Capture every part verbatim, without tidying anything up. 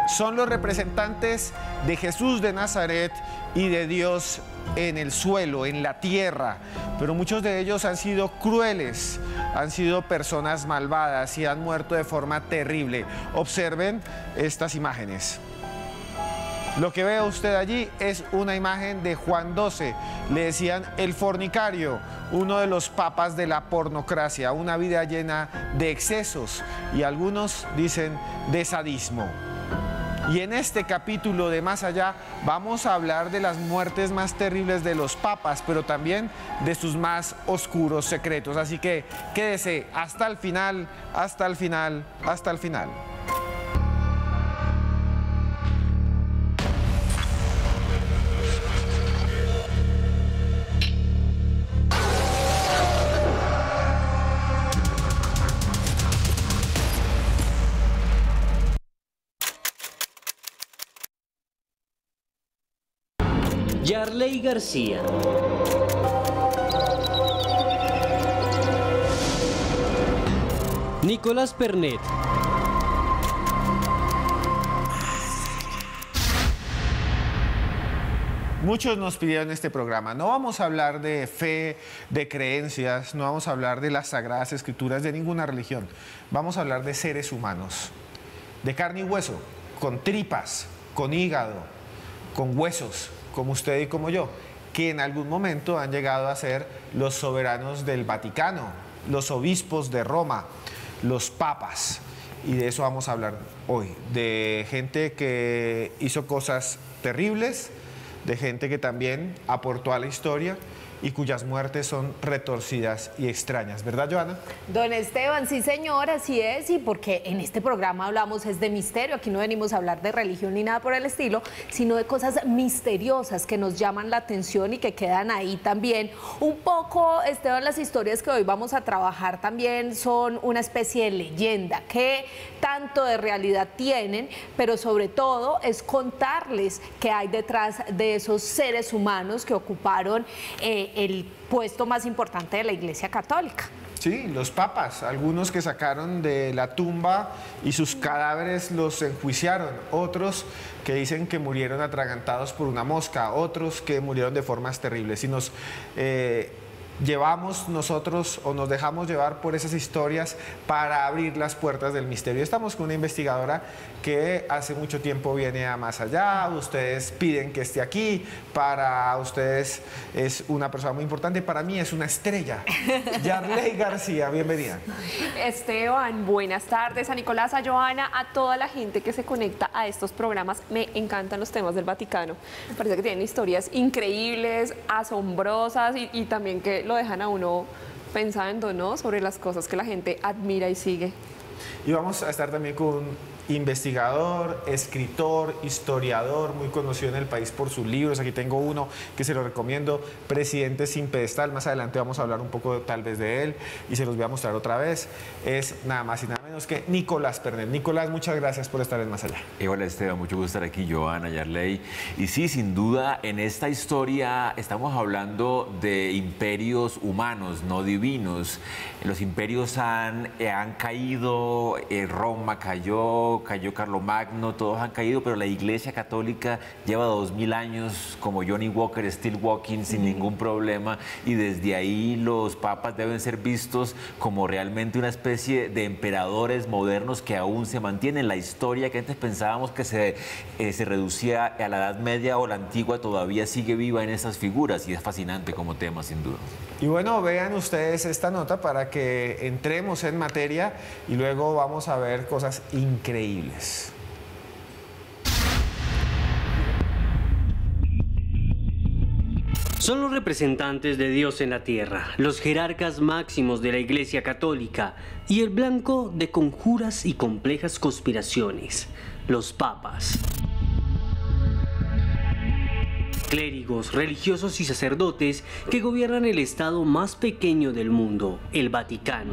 son los representantes de Jesús de Nazaret y de Dios en el suelo, en la tierra, pero muchos de ellos han sido crueles, han sido personas malvadas y han muerto de forma terrible. Observen estas imágenes. Lo que ve usted allí es una imagen de Juan doce, le decían el fornicario, uno de los papas de la pornocracia, una vida llena de excesos y algunos dicen de sadismo. Y en este capítulo de Más Allá vamos a hablar de las muertes más terribles de los papas, pero también de sus más oscuros secretos. Así que quédese hasta el final, hasta el final, hasta el final. Yarley García. Nicolás Pernet. Muchos nos pidieron este programa. No vamos a hablar de fe, de creencias, no vamos a hablar de las sagradas escrituras de ninguna religión. Vamos a hablar de seres humanos, de carne y hueso, con tripas, con hígado, con huesos, como usted y como yo, que en algún momento han llegado a ser los soberanos del Vaticano, los obispos de Roma, los papas. Y de eso vamos a hablar hoy, de gente que hizo cosas terribles, de gente que también aportó a la historia y cuyas muertes son retorcidas y extrañas, ¿verdad, Joana? Don Esteban, sí señor, así es, y porque en este programa hablamos es de misterio, aquí no venimos a hablar de religión ni nada por el estilo, sino de cosas misteriosas que nos llaman la atención y que quedan ahí también. Un poco, Esteban, las historias que hoy vamos a trabajar también son una especie de leyenda, que tanto de realidad tienen, pero sobre todo es contarles qué hay detrás de esos seres humanos que ocuparon eh, el puesto más importante de la Iglesia Católica. Sí, los papas, algunos que sacaron de la tumba y sus cadáveres los enjuiciaron, otros que dicen que murieron atragantados por una mosca, otros que murieron de formas terribles. Y nos eh, llevamos nosotros o nos dejamos llevar por esas historias para abrir las puertas del misterio. Estamos con una investigadora que hace mucho tiempo viene a Más Allá, ustedes piden que esté aquí, para ustedes es una persona muy importante, para mí es una estrella. Yarley García, bienvenida. Esteban, buenas tardes, a Nicolás, a Joana, a toda la gente que se conecta a estos programas. Me encantan los temas del Vaticano, me parece que tienen historias increíbles, asombrosas y, y también que lo dejan a uno pensando, ¿no?, sobre las cosas que la gente admira y sigue. Y vamos a estar también con un investigador, escritor, historiador, muy conocido en el país por sus libros. Aquí tengo uno que se lo recomiendo, Presidente sin pedestal. Más adelante vamos a hablar un poco tal vez de él y se los voy a mostrar otra vez. Es nada más y nada menos que Nicolás Pernet. Nicolás, muchas gracias por estar en Más Allá. Eh, hola Esteban, mucho gusto estar aquí, Joana, Yarley. Y sí, sin duda, en esta historia estamos hablando de imperios humanos, no divinos. Los imperios han, eh, han caído, eh, Roma cayó, cayó Carlomagno, todos han caído, pero la Iglesia Católica lleva dos mil años como Johnny Walker, still walking, sin mm. ningún problema, y desde ahí los papas deben ser vistos como realmente una especie de emperadores modernos que aún se mantienen. La historia que antes pensábamos que se, eh, se reducía a la Edad Media o la Antigua todavía sigue viva en esas figuras y es fascinante como tema, sin duda. Y bueno, vean ustedes esta nota para que entremos en materia y luego vamos a ver cosas increíbles. Son los representantes de Dios en la tierra, los jerarcas máximos de la Iglesia Católica y el blanco de conjuras y complejas conspiraciones, los papas. Clérigos, religiosos y sacerdotes que gobiernan el estado más pequeño del mundo, el Vaticano.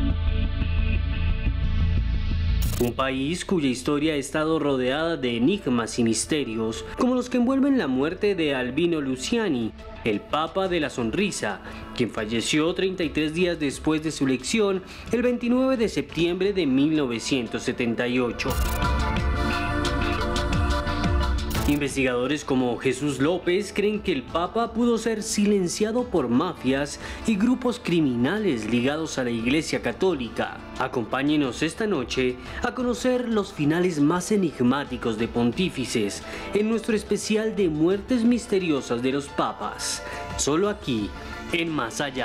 Un país cuya historia ha estado rodeada de enigmas y misterios, como los que envuelven la muerte de Albino Luciani, el Papa de la Sonrisa, quien falleció treinta y tres días después de su elección, el veintinueve de septiembre de mil novecientos setenta y ocho. Investigadores como Jesús López creen que el Papa pudo ser silenciado por mafias y grupos criminales ligados a la Iglesia Católica. Acompáñenos esta noche a conocer los finales más enigmáticos de pontífices en nuestro especial de muertes misteriosas de los papas, solo aquí en Más Allá.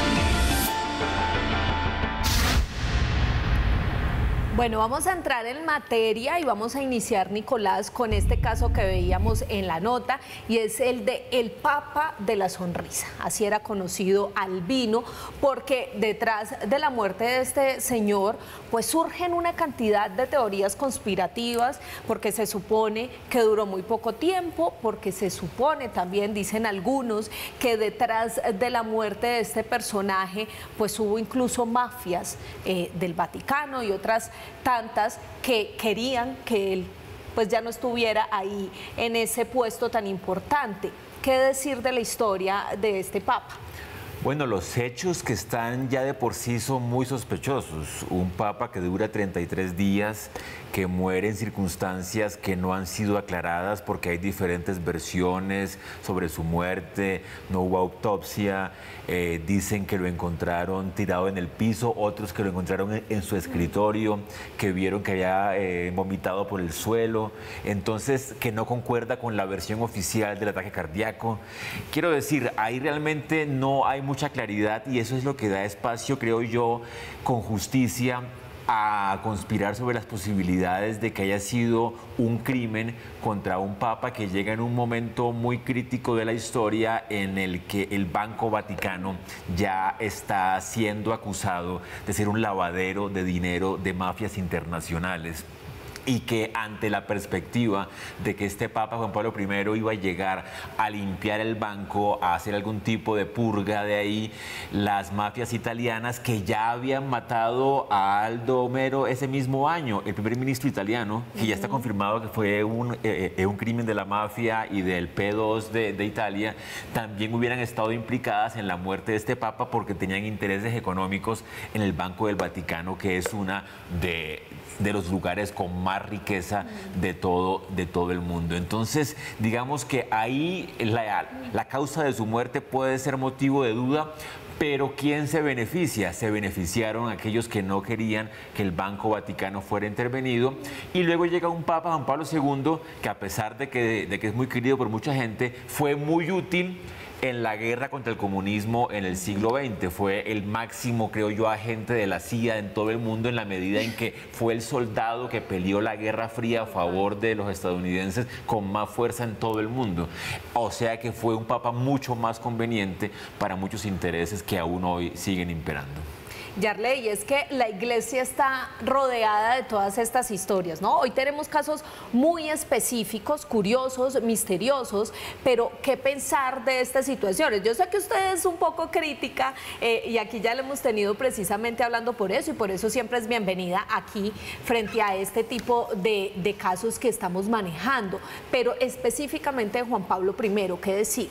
Bueno, vamos a entrar en materia y vamos a iniciar, Nicolás, con este caso que veíamos en la nota, y es el de el Papa de la Sonrisa. Así era conocido Albino, porque detrás de la muerte de este señor, pues surgen una cantidad de teorías conspirativas, porque se supone que duró muy poco tiempo, porque se supone, también dicen algunos, que detrás de la muerte de este personaje, pues hubo incluso mafias eh, del Vaticano y otras tantas que querían que él pues ya no estuviera ahí en ese puesto tan importante. ¿Qué decir de la historia de este papa? Bueno, los hechos que están ya de por sí son muy sospechosos. Un papa que dura treinta y tres días, que muere en circunstancias que no han sido aclaradas porque hay diferentes versiones sobre su muerte, no hubo autopsia, eh, dicen que lo encontraron tirado en el piso, otros que lo encontraron en, en su escritorio, que vieron que había eh, vomitado por el suelo, entonces que no concuerda con la versión oficial del ataque cardíaco. Quiero decir, ahí realmente no hay mucha claridad y eso es lo que da espacio, creo yo, con justicia, a conspirar sobre las posibilidades de que haya sido un crimen contra un papa que llega en un momento muy crítico de la historia en el que el Banco Vaticano ya está siendo acusado de ser un lavadero de dinero de mafias internacionales. Y que ante la perspectiva de que este Papa Juan Pablo primero iba a llegar a limpiar el banco, a hacer algún tipo de purga de ahí, las mafias italianas que ya habían matado a Aldo Moro ese mismo año, el primer ministro italiano, que ya está confirmado que fue un, eh, un crimen de la mafia y del P dos de, de Italia, también hubieran estado implicadas en la muerte de este Papa porque tenían intereses económicos en el Banco del Vaticano, que es una de... de los lugares con más riqueza de todo, de todo el mundo. Entonces, digamos que ahí la, la causa de su muerte puede ser motivo de duda, pero ¿quién se beneficia? Se beneficiaron aquellos que no querían que el Banco Vaticano fuera intervenido, y luego llega un Papa, Juan Pablo segundo, que a pesar de que, de que es muy querido por mucha gente, fue muy útil en la guerra contra el comunismo en el siglo veinte. Fue el máximo, creo yo, agente de la C I A en todo el mundo, en la medida en que fue el soldado que peleó la Guerra Fría a favor de los estadounidenses con más fuerza en todo el mundo. O sea que fue un papa mucho más conveniente para muchos intereses que aún hoy siguen imperando. Yarley, es que la iglesia está rodeada de todas estas historias, ¿no? Hoy tenemos casos muy específicos, curiosos, misteriosos, pero ¿qué pensar de estas situaciones? Yo sé que usted es un poco crítica eh, y aquí ya le hemos tenido precisamente hablando por eso, y por eso siempre es bienvenida aquí frente a este tipo de, de casos que estamos manejando, pero específicamente de Juan Pablo primero, ¿qué decir?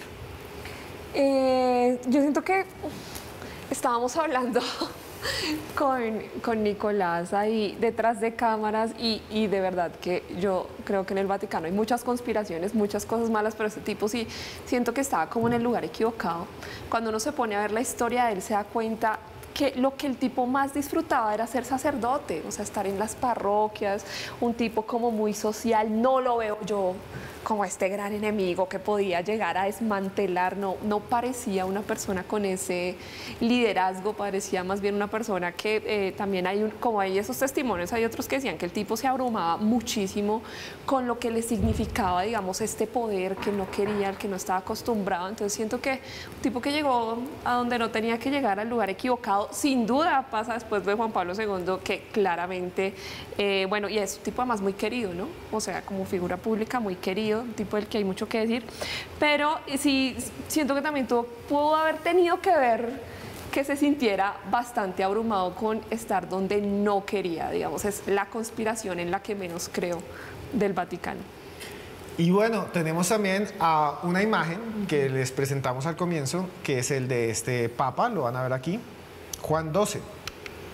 Eh, yo siento que estábamos hablando Con, con Nicolás ahí detrás de cámaras y, y de verdad que yo creo que en el Vaticano hay muchas conspiraciones, muchas cosas malas, pero este tipo sí siento que estaba como en el lugar equivocado. Cuando uno se pone a ver la historia de él se da cuenta que lo que el tipo más disfrutaba era ser sacerdote, o sea, estar en las parroquias, un tipo como muy social. No lo veo yo como este gran enemigo que podía llegar a desmantelar, no, no parecía una persona con ese liderazgo, parecía más bien una persona que eh, también hay, un, como hay esos testimonios, hay otros que decían que el tipo se abrumaba muchísimo con lo que le significaba, digamos, este poder que no quería, al que no estaba acostumbrado. Entonces siento que un tipo que llegó a donde no tenía que llegar, al lugar equivocado, sin duda pasa después de Juan Pablo segundo, que claramente, eh, bueno, y es un tipo además muy querido, ¿no? O sea, como figura pública muy querido, un tipo del que hay mucho que decir, pero sí siento que también tuvo, pudo haber tenido que ver que se sintiera bastante abrumado con estar donde no quería, digamos, es la conspiración en la que menos creo del Vaticano. Y bueno, tenemos también a una imagen que les presentamos al comienzo, que es el de este Papa, lo van a ver aquí, Juan doce.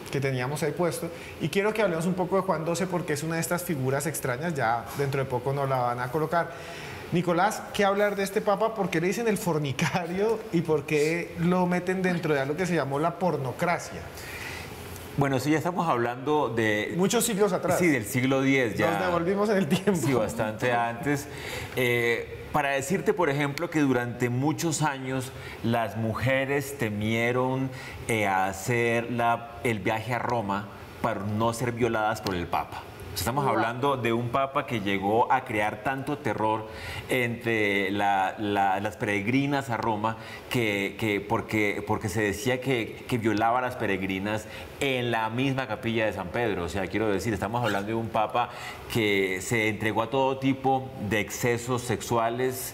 que teníamos ahí puesto, y quiero que hablemos un poco de Juan doce porque es una de estas figuras extrañas, ya dentro de poco nos la van a colocar. Nicolás, ¿qué hablar de este papa? ¿Por qué le dicen el fornicario y por qué lo meten dentro de algo que se llamó la pornocracia? Bueno, sí, ya estamos hablando de... Muchos siglos atrás. Sí, del siglo diez. Ya, nos devolvimos en el tiempo. Sí, bastante antes. Eh, para decirte, por ejemplo, que durante muchos años las mujeres temieron eh, hacer la, el viaje a Roma para no ser violadas por el Papa. Estamos wow. hablando de un papa que llegó a crear tanto terror entre la, la, las peregrinas a Roma que, que porque, porque se decía que, que violaba a las peregrinas en la misma capilla de San Pedro. O sea, quiero decir, estamos hablando de un papa que se entregó a todo tipo de excesos sexuales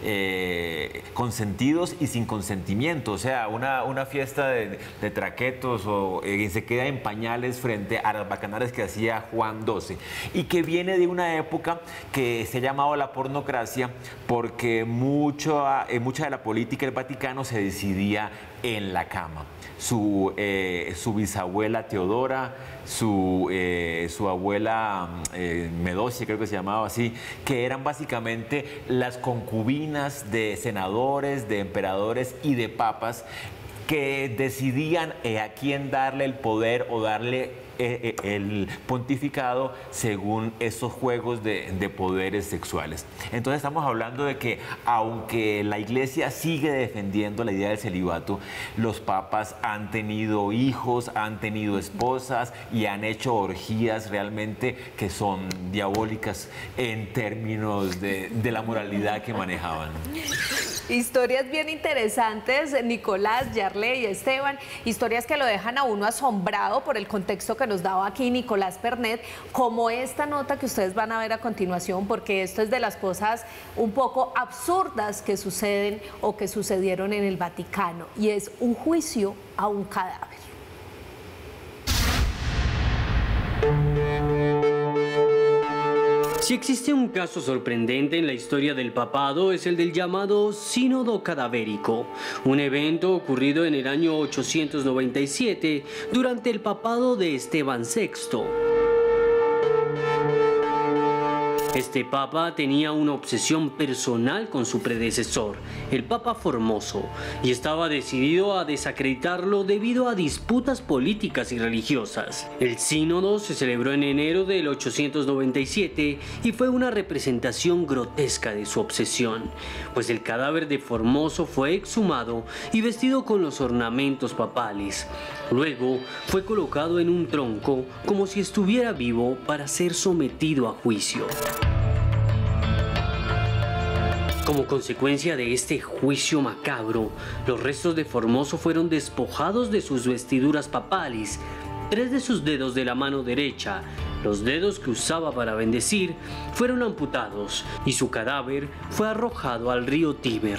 eh, consentidos y sin consentimiento. O sea, una, una fiesta de, de traquetos o eh, se queda en pañales frente a las bacanales que hacía Juan doce. Y que viene de una época que se ha llamado la pornocracia porque mucho, eh, mucha de la política del Vaticano se decidía en la cama. Su, eh, su bisabuela Teodora, su, eh, su abuela eh, Medocia, creo que se llamaba así, que eran básicamente las concubinas de senadores, de emperadores y de papas que decidían eh, a quién darle el poder o darle Eh, eh, el pontificado según esos juegos de, de poderes sexuales. Entonces estamos hablando de que aunque la Iglesia sigue defendiendo la idea del celibato, los papas han tenido hijos, han tenido esposas y han hecho orgías realmente que son diabólicas en términos de, de la moralidad que manejaban. Historias bien interesantes, Nicolás, Yarley y Esteban, historias que lo dejan a uno asombrado por el contexto que nos daba aquí Nicolás Pernet, como esta nota que ustedes van a ver a continuación, porque esto es de las cosas un poco absurdas que suceden o que sucedieron en el Vaticano, y es un juicio a un cadáver. Si existe un caso sorprendente en la historia del papado es el del llamado Sínodo Cadavérico, un evento ocurrido en el año ochocientos noventa y siete durante el papado de Esteban sexto. Este papa tenía una obsesión personal con su predecesor, el Papa Formoso, y estaba decidido a desacreditarlo debido a disputas políticas y religiosas. El sínodo se celebró en enero del ochocientos noventa y siete y fue una representación grotesca de su obsesión, pues el cadáver de Formoso fue exhumado y vestido con los ornamentos papales. Luego fue colocado en un tronco como si estuviera vivo para ser sometido a juicio. Como consecuencia de este juicio macabro, los restos de Formoso fueron despojados de sus vestiduras papales, tres de sus dedos de la mano derecha, los dedos que usaba para bendecir, fueron amputados y su cadáver fue arrojado al río Tíber.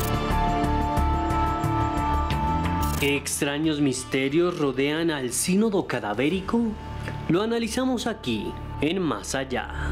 ¿Qué extraños misterios rodean al sínodo cadavérico? Lo analizamos aquí, en Más Allá.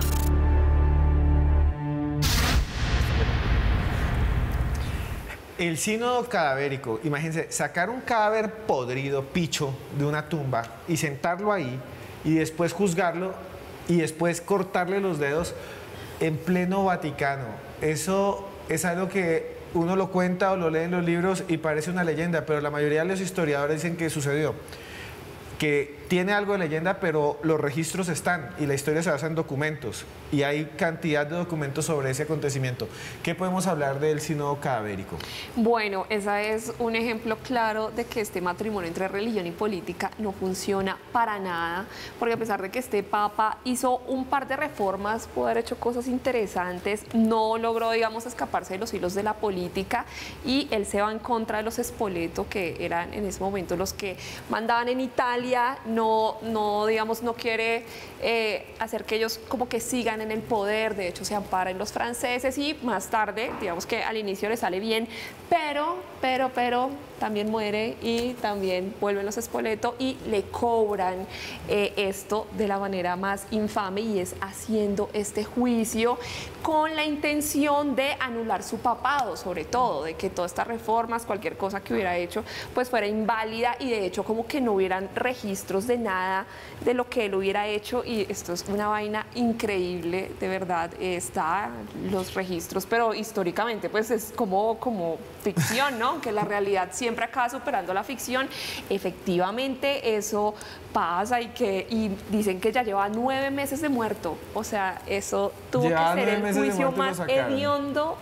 El sínodo cadavérico, imagínense, sacar un cadáver podrido, picho, de una tumba y sentarlo ahí y después juzgarlo y después cortarle los dedos en pleno Vaticano. Eso es algo que uno lo cuenta o lo lee en los libros y parece una leyenda, pero la mayoría de los historiadores dicen que sucedió, que tiene algo de leyenda, pero los registros están y la historia se basa en documentos y hay cantidad de documentos sobre ese acontecimiento. ¿Qué podemos hablar del sínodo cadavérico? Bueno, ese es un ejemplo claro de que este matrimonio entre religión y política no funciona para nada, porque a pesar de que este papa hizo un par de reformas, pudo haber hecho cosas interesantes, no logró, digamos, escaparse de los hilos de la política y él se va en contra de los Spoleto, que eran en ese momento los que mandaban en Italia. No, no, digamos, no quiere eh, hacer que ellos como que sigan en el poder, de hecho se ampara en los franceses y más tarde, digamos que al inicio le sale bien, pero, pero, pero también muere y también vuelven los Spoleto y le cobran eh, esto de la manera más infame, y es haciendo este juicio con la intención de anular su papado, sobre todo, de que todas estas reformas, cualquier cosa que hubiera hecho, pues fuera inválida y de hecho como que no hubieran registros de de nada de lo que él hubiera hecho, y esto es una vaina increíble, de verdad, está los registros, pero históricamente pues es como, como ficción, ¿no? Que la realidad siempre acaba superando la ficción. Efectivamente eso pasa, y que y dicen que ya lleva nueve meses de muerto, o sea, eso tuvo Lleva que ser nueve el meses de juicio muerto y lo más sacaron. hediondo.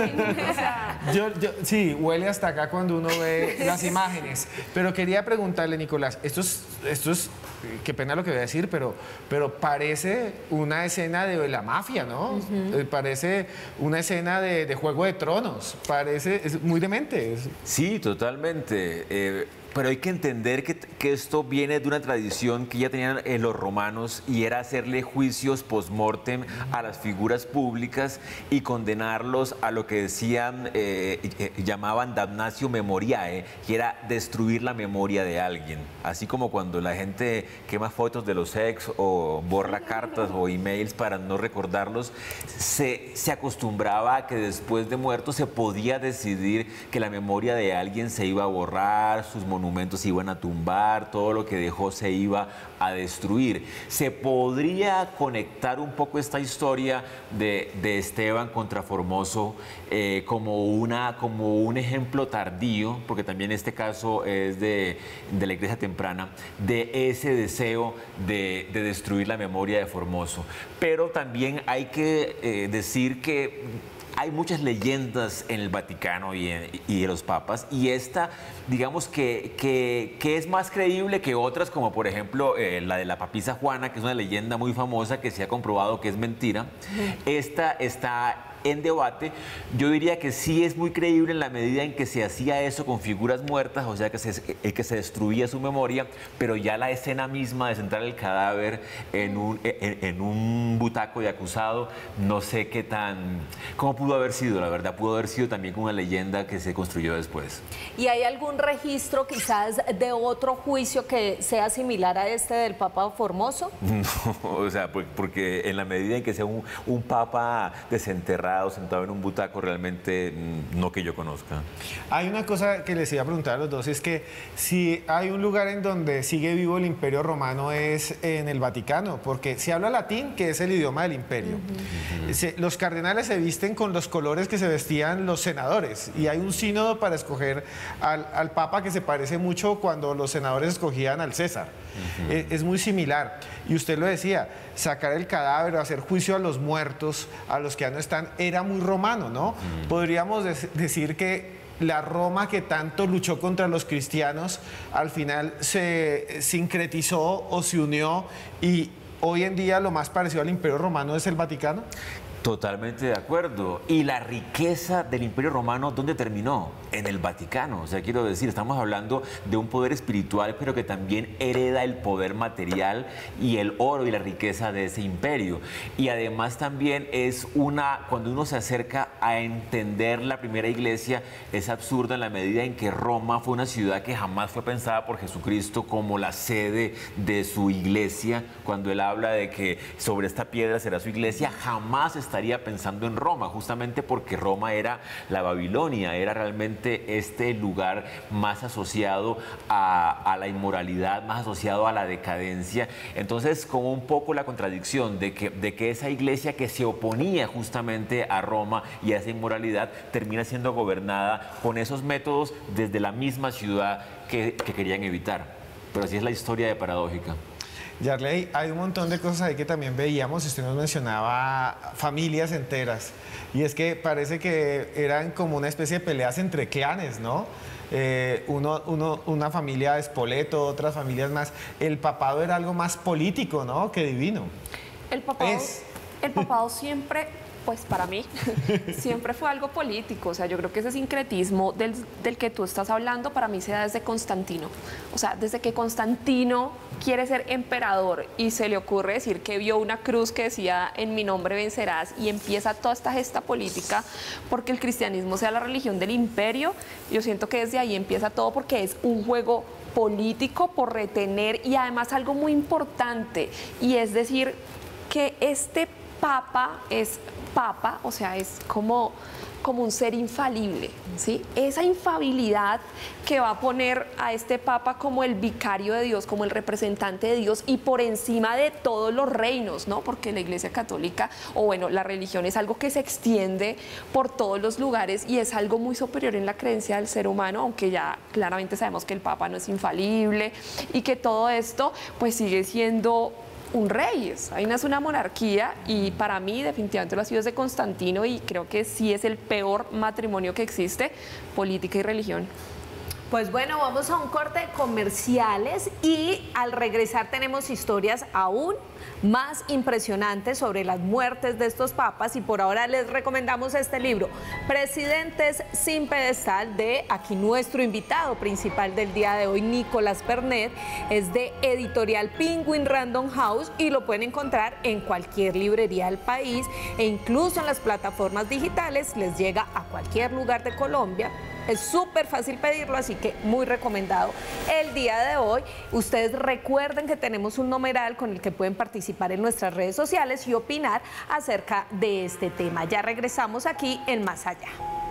O sea, Yo, yo, sí, huele hasta acá cuando uno ve las imágenes. Pero quería preguntarle, Nicolás, esto es, esto es, qué pena lo que voy a decir, pero, pero parece una escena de la mafia, ¿no? Uh-huh. Eh, parece una escena de, de Juego de Tronos, parece, es muy demente. Es... Sí, totalmente. Eh, Pero hay que entender que, que esto viene de una tradición que ya tenían eh, los romanos, y era hacerle juicios post-mortem a las figuras públicas y condenarlos a lo que decían, eh, eh, llamaban damnatio memoriae, que era destruir la memoria de alguien. Así como cuando la gente quema fotos de los ex o borra cartas o emails para no recordarlos, se, se acostumbraba a que después de muerto se podía decidir que la memoria de alguien se iba a borrar, sus monumentos monumentos se iban a tumbar, todo lo que dejó se iba a destruir. Se podría conectar un poco esta historia de, de Esteban contra Formoso eh, como, una, como un ejemplo tardío, porque también este caso es de, de la Iglesia temprana, de ese deseo de, de destruir la memoria de Formoso. Pero también hay que eh, decir que hay muchas leyendas en el Vaticano y en, y en los papas, y esta, digamos que, que, que es más creíble que otras, como por ejemplo eh, la de la papisa Juana, que es una leyenda muy famosa que se ha comprobado que es mentira. Esta está en debate. Yo diría que sí es muy creíble en la medida en que se hacía eso con figuras muertas, o sea, que se, que se destruía su memoria, pero ya la escena misma de centrar el cadáver en un, en, en un butaco de acusado, no sé qué tan... ¿Cómo pudo haber sido? La verdad, pudo haber sido también una leyenda que se construyó después. ¿Y hay algún registro quizás de otro juicio que sea similar a este del Papa Formoso? No, o sea, porque en la medida en que sea un, un papa desenterrado, sentado en un butaco, realmente no que yo conozca. Hay una cosa que les iba a preguntar a los dos, es que si hay un lugar en donde sigue vivo el Imperio Romano es en el Vaticano, porque se habla latín, que es el idioma del imperio. Uh-huh. se, los cardenales se visten con los colores que se vestían los senadores, y hay un sínodo para escoger al, al papa que se parece mucho cuando los senadores escogían al César. Uh-huh. es, es muy similar. Y usted lo decía, sacar el cadáver, hacer juicio a los muertos, a los que ya no están, era muy romano, ¿no? Uh-huh. Podríamos de- decir que la Roma que tanto luchó contra los cristianos, al final se sincretizó o se unió, y hoy en día lo más parecido al Imperio Romano es el Vaticano. Totalmente de acuerdo. Y la riqueza del Imperio Romano, ¿dónde terminó? En el Vaticano. O sea, quiero decir, estamos hablando de un poder espiritual, pero que también hereda el poder material y el oro y la riqueza de ese imperio. Y además también es una, cuando uno se acerca a entender la primera iglesia, es absurdo en la medida en que Roma fue una ciudad que jamás fue pensada por Jesucristo como la sede de su iglesia. Cuando él habla de que sobre esta piedra será su iglesia, jamás está estaría pensando en Roma, justamente porque Roma era la Babilonia, era realmente este lugar más asociado a, a la inmoralidad, más asociado a la decadencia. Entonces, como un poco la contradicción de que, de que esa iglesia que se oponía justamente a Roma y a esa inmoralidad termina siendo gobernada con esos métodos desde la misma ciudad que, que querían evitar. Pero así es la historia de paradójica. Yarley, hay un montón de cosas ahí que también veíamos. Usted nos mencionaba familias enteras, y es que parece que eran como una especie de peleas entre clanes, ¿no? Eh, uno, uno, una familia de Spoleto, otras familias más. El papado era algo más político, ¿no?, que divino. El papado, Es. el papado siempre, pues para mí, siempre fue algo político. O sea, yo creo que ese sincretismo del, del que tú estás hablando, para mí se da desde Constantino. O sea, desde que Constantino quiere ser emperador y se le ocurre decir que vio una cruz que decía "en mi nombre vencerás", y empieza toda esta gesta política porque el cristianismo sea la religión del imperio. Yo siento que desde ahí empieza todo, porque es un juego político por retener, y además algo muy importante, y es decir que este papa es papa, o sea, es como, como un ser infalible, ¿sí? Esa infabilidad que va a poner a este papa como el vicario de Dios, como el representante de Dios y por encima de todos los reinos, ¿no? Porque la Iglesia Católica, o bueno, la religión es algo que se extiende por todos los lugares y es algo muy superior en la creencia del ser humano, aunque ya claramente sabemos que el papa no es infalible y que todo esto pues sigue siendo un rey. Ahí nace una monarquía y para mí definitivamente lo ha sido desde Constantino y creo que sí es el peor matrimonio que existe, política y religión. Pues bueno, vamos a un corte de comerciales y al regresar tenemos historias aún más impresionantes sobre las muertes de estos papas y por ahora les recomendamos este libro, Presidentes sin pedestal, de aquí nuestro invitado principal del día de hoy, Nicolás Pernet. Es de editorial Penguin Random House y lo pueden encontrar en cualquier librería del país e incluso en las plataformas digitales, les llega a cualquier lugar de Colombia. Es súper fácil pedirlo, así que muy recomendado el día de hoy. Ustedes recuerden que tenemos un numeral con el que pueden participar en nuestras redes sociales y opinar acerca de este tema. Ya regresamos aquí en Más Allá.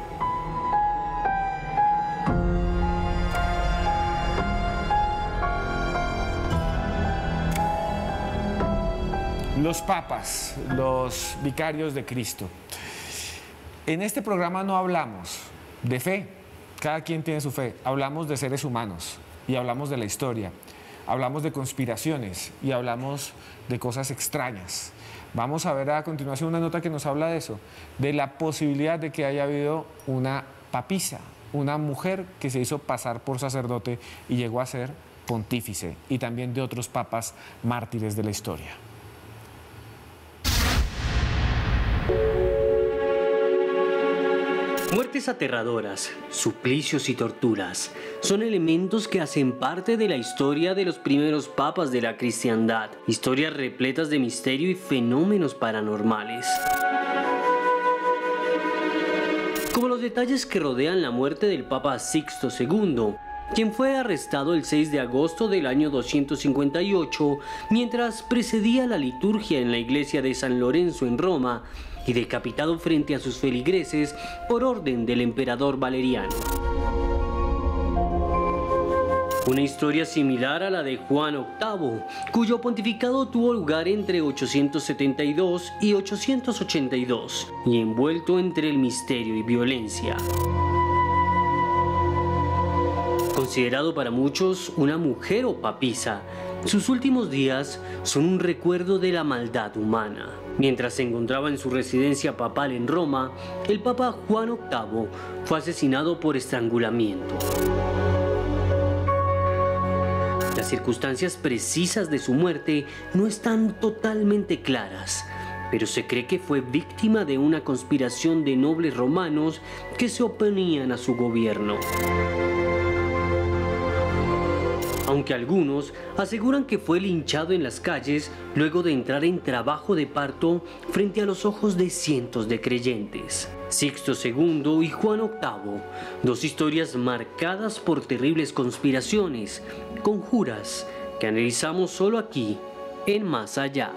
Los papas, los vicarios de Cristo. En este programa no hablamos de fe. Cada quien tiene su fe. Hablamos de seres humanos y hablamos de la historia. Hablamos de conspiraciones y hablamos de cosas extrañas. Vamos a ver a continuación una nota que nos habla de eso, de la posibilidad de que haya habido una papisa, una mujer que se hizo pasar por sacerdote y llegó a ser pontífice, y también de otros papas mártires de la historia. Muertes aterradoras, suplicios y torturas son elementos que hacen parte de la historia de los primeros papas de la cristiandad, historias repletas de misterio y fenómenos paranormales. Como los detalles que rodean la muerte del Papa Sixto segundo, quien fue arrestado el seis de agosto del año doscientos cincuenta y ocho mientras precedía la liturgia en la iglesia de San Lorenzo en Roma, y decapitado frente a sus feligreses por orden del emperador Valeriano. Una historia similar a la de Juan octavo, cuyo pontificado tuvo lugar entre ochocientos setenta y dos y ochocientos ochenta y dos, y envuelto entre el misterio y violencia. Considerado para muchos una mujer o papisa, sus últimos días son un recuerdo de la maldad humana. Mientras se encontraba en su residencia papal en Roma, el Papa Juan octavo fue asesinado por estrangulamiento. Las circunstancias precisas de su muerte no están totalmente claras, pero se cree que fue víctima de una conspiración de nobles romanos que se oponían a su gobierno. Aunque algunos aseguran que fue linchado en las calles luego de entrar en trabajo de parto frente a los ojos de cientos de creyentes. Sixto segundo y Juan octavo, dos historias marcadas por terribles conspiraciones, conjuras, que analizamos solo aquí, en Más Allá.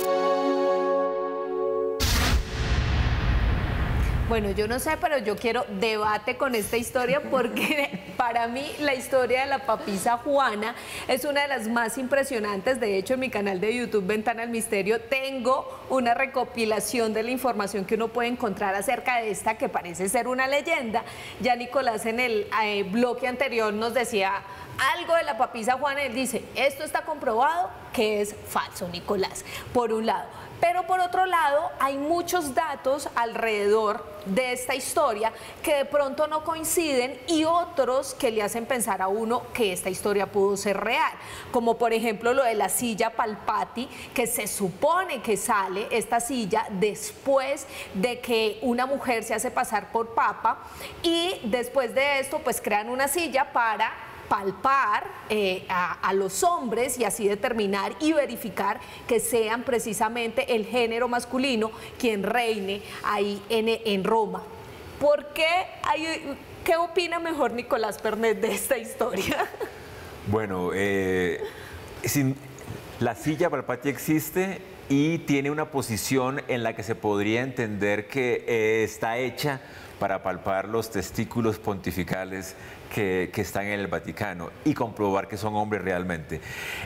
Bueno, yo no sé, pero yo quiero debate con esta historia porque para mí la historia de la papisa Juana es una de las más impresionantes. De hecho, en mi canal de YouTube Ventana al Misterio tengo una recopilación de la información que uno puede encontrar acerca de esta que parece ser una leyenda. Ya Nicolás en el eh, bloque anterior nos decía algo de la papisa Juana. Él dice, esto está comprobado que es falso, Nicolás, por un lado. Pero por otro lado, hay muchos datos alrededor de esta historia que de pronto no coinciden y otros que le hacen pensar a uno que esta historia pudo ser real. Como por ejemplo lo de la silla Palpati, que se supone que sale esta silla después de que una mujer se hace pasar por papa y después de esto pues crean una silla para palpar eh, a, a los hombres y así determinar y verificar que sean precisamente el género masculino quien reine ahí en, en Roma. ¿Por qué? Hay, ¿qué opina mejor Nicolás Pernet de esta historia? Bueno, eh, sin, la silla Palpati existe y tiene una posición en la que se podría entender que eh, está hecha para palpar los testículos pontificales que, que están en el Vaticano y comprobar que son hombres realmente.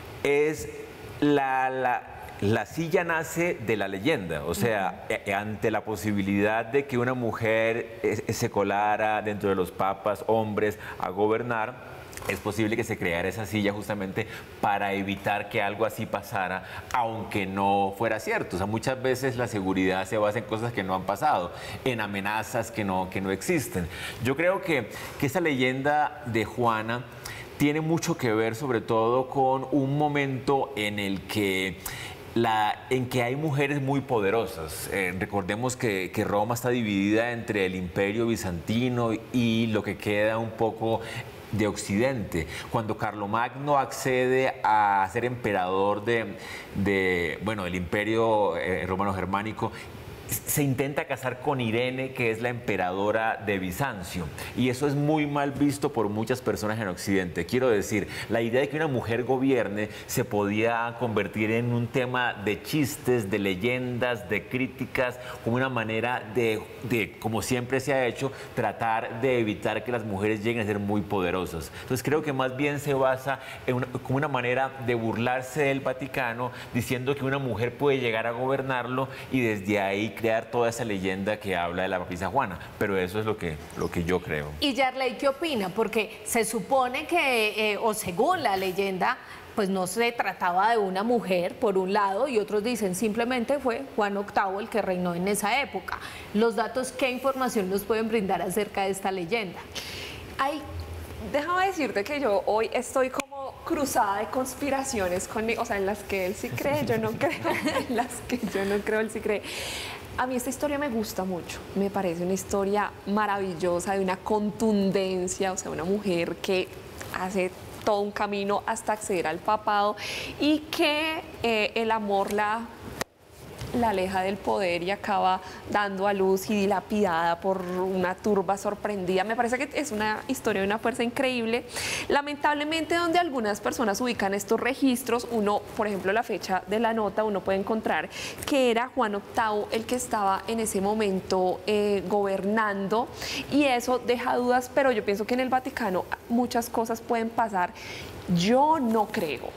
Es la... la La silla nace de la leyenda, o sea, uh-huh. ante la posibilidad de que una mujer se colara dentro de los papas, hombres, a gobernar, es posible que se creara esa silla justamente para evitar que algo así pasara, aunque no fuera cierto. O sea, muchas veces la seguridad se basa en cosas que no han pasado, en amenazas que no, que no existen. Yo creo que, que esa leyenda de Juana tiene mucho que ver sobre todo con un momento en el que La, en que hay mujeres muy poderosas. Eh, recordemos que, que Roma está dividida entre el Imperio Bizantino y lo que queda un poco de Occidente. Cuando Carlomagno accede a ser emperador de, de bueno, del Imperio eh, Romano-Germánico, se intenta casar con Irene, que es la emperadora de Bizancio, y eso es muy mal visto por muchas personas en Occidente. Quiero decir, la idea de que una mujer gobierne se podía convertir en un tema de chistes, de leyendas, de críticas, como una manera de, de, como siempre se ha hecho, tratar de evitar que las mujeres lleguen a ser muy poderosas. Entonces creo que más bien se basa en una, como una manera de burlarse del Vaticano, diciendo que una mujer puede llegar a gobernarlo y desde ahí crear toda esa leyenda que habla de la papisa Juana, pero eso es lo que, lo que yo creo. ¿Y Yarley qué opina? Porque se supone que, eh, o según la leyenda, pues no se trataba de una mujer, por un lado, y otros dicen simplemente fue Juan octavo el que reinó en esa época. Los datos, ¿qué información nos pueden brindar acerca de esta leyenda? Ay, déjame decirte que yo hoy estoy como cruzada de conspiraciones conmigo, o sea, en las que él sí cree, yo no creo, en las que yo no creo, él sí cree. A mí esta historia me gusta mucho, me parece una historia maravillosa, de una contundencia, o sea, una mujer que hace todo un camino hasta acceder al papado y que eh, el amor la... la aleja del poder y acaba dando a luz y dilapidada por una turba sorprendida. Me parece que es una historia de una fuerza increíble. Lamentablemente, donde algunas personas ubican estos registros, uno, por ejemplo, la fecha de la nota, uno puede encontrar que era Juan octavo el que estaba en ese momento eh, gobernando, y eso deja dudas, pero yo pienso que en el Vaticano muchas cosas pueden pasar. Yo no creo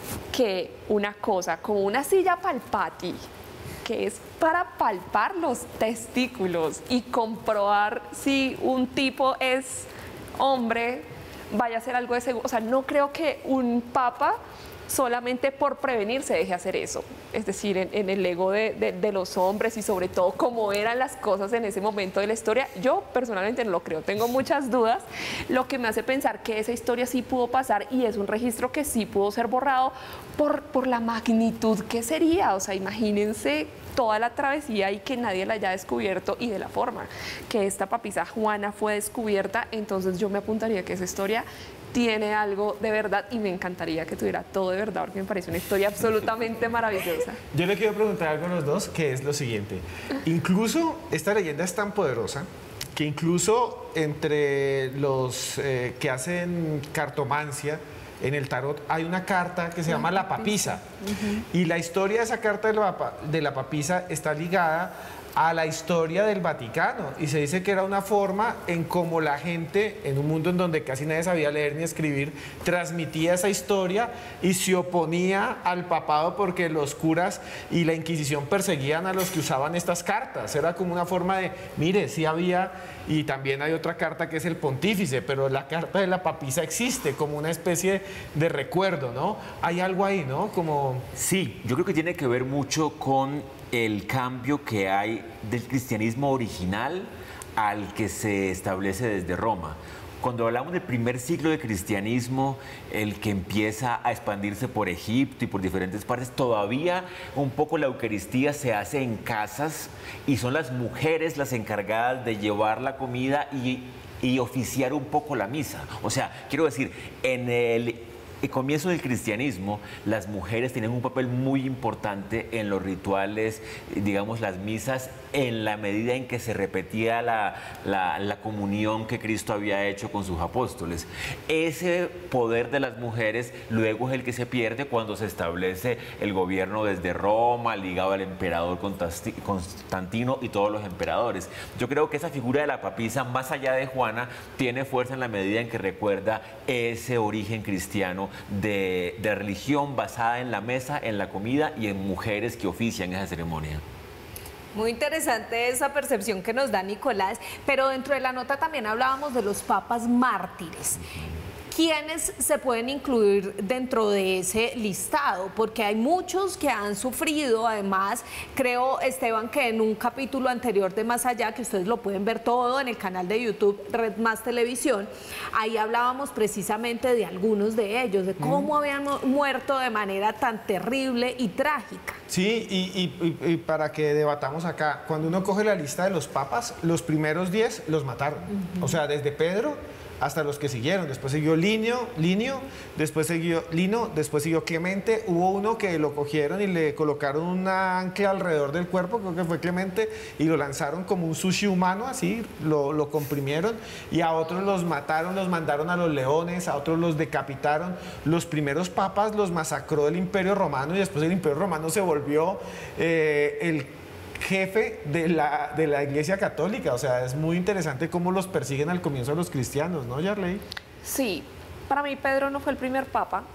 que una cosa como una silla palpati, que es para palpar los testículos y comprobar si un tipo es hombre, vaya a ser algo de seguro. O sea, no creo que un papa solamente por prevenir se deje hacer eso. Es decir, en, en el ego de, de, de los hombres y sobre todo cómo eran las cosas en ese momento de la historia, yo personalmente no lo creo, tengo muchas dudas, lo que me hace pensar que esa historia sí pudo pasar y es un registro que sí pudo ser borrado por, por la magnitud que sería. O sea, imagínense toda la travesía y que nadie la haya descubierto, y de la forma que esta papisa Juana fue descubierta. Entonces yo me apuntaría que esa historia tiene algo de verdad y me encantaría que tuviera todo de verdad, porque me parece una historia absolutamente maravillosa. Yo le quiero preguntar algo a los dos, que es lo siguiente. Incluso esta leyenda es tan poderosa que incluso entre los eh, que hacen cartomancia en el tarot hay una carta que se llama la papisa. Uh-huh. Y la historia de esa carta de la, de la papisa está ligada a la historia del Vaticano, y se dice que era una forma en cómo la gente, en un mundo en donde casi nadie sabía leer ni escribir, transmitía esa historia y se oponía al papado, porque los curas y la Inquisición perseguían a los que usaban estas cartas. Era como una forma de, mire, sí había. Y también hay otra carta que es el pontífice, pero la carta de la papisa existe como una especie de recuerdo, ¿no? Hay algo ahí, ¿no? Como... Sí, yo creo que tiene que ver mucho con el cambio que hay del cristianismo original al que se establece desde Roma. Cuando hablamos del primer siglo de cristianismo, el que empieza a expandirse por Egipto y por diferentes partes, todavía un poco la Eucaristía se hace en casas y son las mujeres las encargadas de llevar la comida y, y oficiar un poco la misa. O sea, quiero decir, en el el comienzo del cristianismo, las mujeres tenían un papel muy importante en los rituales, digamos, las misas, en la medida en que se repetía la, la, la comunión que Cristo había hecho con sus apóstoles. Ese poder de las mujeres luego es el que se pierde cuando se establece el gobierno desde Roma, ligado al emperador Constantino y todos los emperadores. Yo creo que esa figura de la papisa, más allá de Juana, tiene fuerza en la medida en que recuerda ese origen cristiano de, de religión basada en la mesa, en la comida y en mujeres que ofician esa ceremonia. Muy interesante esa percepción que nos da Nicolás, pero dentro de la nota también hablábamos de los papas mártires. ¿Quiénes se pueden incluir dentro de ese listado? Porque hay muchos que han sufrido, además, creo, Esteban, que en un capítulo anterior de Más Allá, que ustedes lo pueden ver todo en el canal de YouTube Red Más Televisión, ahí hablábamos precisamente de algunos de ellos, de cómo mm. habían muerto de manera tan terrible y trágica. Sí, y, y, y para que debatamos acá, cuando uno coge la lista de los papas, los primeros diez los mataron. Uh-huh. O sea, desde Pedro hasta los que siguieron. Después siguió Linio, Linio, después siguió Lino, después siguió Clemente. Hubo uno que lo cogieron y le colocaron una ancla alrededor del cuerpo, creo que fue Clemente, y lo lanzaron como un sushi humano, así, lo, lo comprimieron, y a otros los mataron, los mandaron a los leones, a otros los decapitaron. Los primeros papas los masacró el Imperio Romano, y después el Imperio Romano se volvió eh, el jefe de la, de la Iglesia Católica. O sea, es muy interesante cómo los persiguen al comienzo a los cristianos, ¿no, Yarley? Sí, para mí Pedro no fue el primer papa,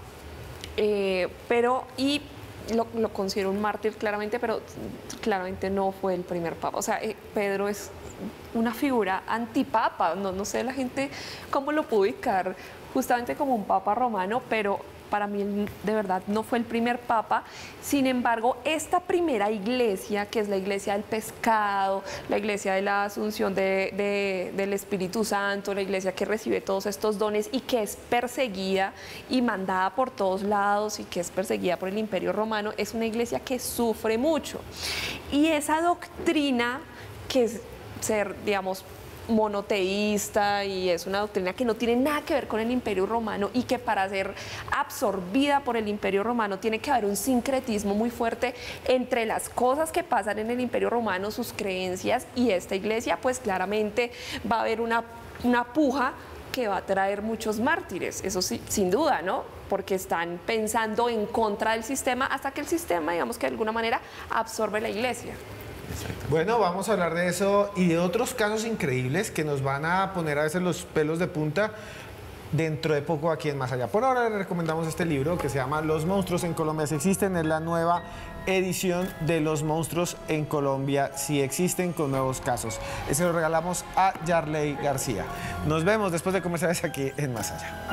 eh, pero, y lo, lo considero un mártir claramente, pero claramente no fue el primer papa. O sea, eh, Pedro es una figura antipapa, no, no sé la gente cómo lo pudo ubicar justamente como un papa romano, pero para mí de verdad no fue el primer papa. Sin embargo, esta primera iglesia, que es la iglesia del pescado, la iglesia de la asunción de, de, del Espíritu Santo, la iglesia que recibe todos estos dones y que es perseguida y mandada por todos lados y que es perseguida por el Imperio Romano, es una iglesia que sufre mucho. Y esa doctrina que es ser, digamos, monoteísta, y es una doctrina que no tiene nada que ver con el Imperio Romano, y que para ser absorbida por el Imperio Romano tiene que haber un sincretismo muy fuerte entre las cosas que pasan en el Imperio Romano, sus creencias y esta iglesia, pues claramente va a haber una, una puja que va a traer muchos mártires, eso sí, sin duda, ¿no? Porque están pensando en contra del sistema hasta que el sistema, digamos que de alguna manera, absorbe la iglesia. Bueno, vamos a hablar de eso y de otros casos increíbles que nos van a poner a veces los pelos de punta dentro de poco aquí en Más Allá. Por ahora les recomendamos este libro que se llama Los monstruos en Colombia sí existen. Es la nueva edición de Los monstruos en Colombia sí existen, con nuevos casos. Ese lo regalamos a Yarley García. Nos vemos después de comerciales aquí en Más Allá.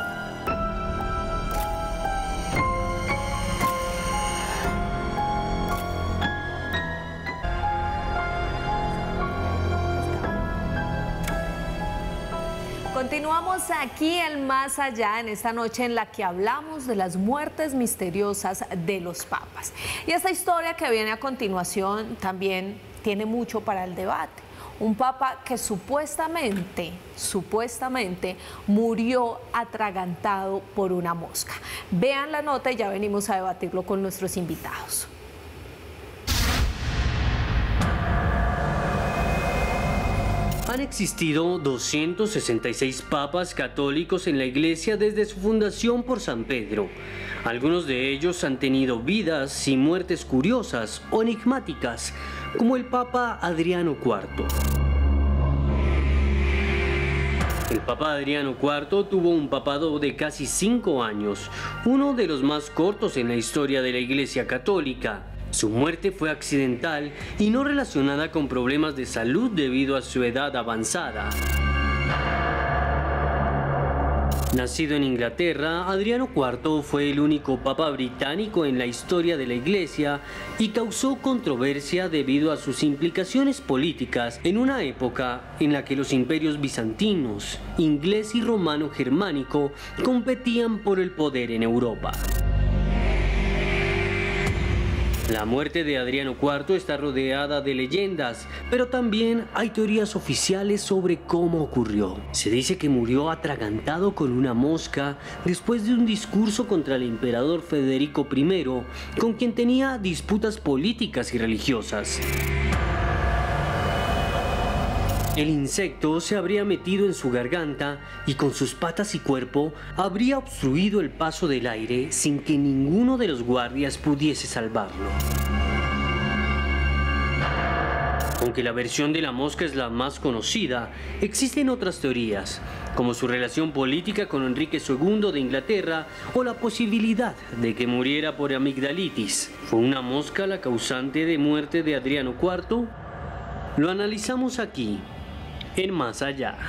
Continuamos aquí en Más Allá, en esta noche en la que hablamos de las muertes misteriosas de los papas. Y esta historia que viene a continuación también tiene mucho para el debate. Un papa que supuestamente, supuestamente murió atragantado por una mosca. Vean la nota y ya venimos a debatirlo con nuestros invitados. Han existido doscientos sesenta y seis papas católicos en la Iglesia desde su fundación por San Pedro. Algunos de ellos han tenido vidas y muertes curiosas o enigmáticas, como el Papa Adriano cuarto. El Papa Adriano cuarto tuvo un papado de casi cinco años, uno de los más cortos en la historia de la Iglesia Católica. Su muerte fue accidental y no relacionada con problemas de salud debido a su edad avanzada. Nacido en Inglaterra, Adriano cuarto fue el único papa británico en la historia de la Iglesia y causó controversia debido a sus implicaciones políticas en una época en la que los imperios bizantinos, inglés y romano germánico competían por el poder en Europa. La muerte de Adriano cuarto está rodeada de leyendas, pero también hay teorías oficiales sobre cómo ocurrió. Se dice que murió atragantado con una mosca después de un discurso contra el emperador Federico primero, con quien tenía disputas políticas y religiosas. El insecto se habría metido en su garganta y con sus patas y cuerpo habría obstruido el paso del aire sin que ninguno de los guardias pudiese salvarlo. Aunque la versión de la mosca es la más conocida, existen otras teorías, como su relación política con Enrique segundo de Inglaterra o la posibilidad de que muriera por amigdalitis. ¿Fue una mosca la causante de muerte de Adriano cuarto? Lo analizamos aquí, en Más Allá.